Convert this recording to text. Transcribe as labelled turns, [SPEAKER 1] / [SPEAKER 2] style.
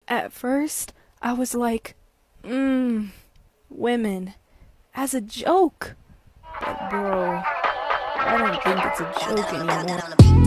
[SPEAKER 1] At first, I was like, women, as a joke. But bro, I don't think it's a joke anymore.